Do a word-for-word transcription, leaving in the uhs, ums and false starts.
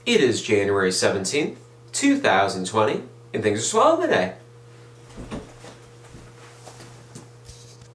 It is January seventeenth, two thousand twenty, and things are swell today.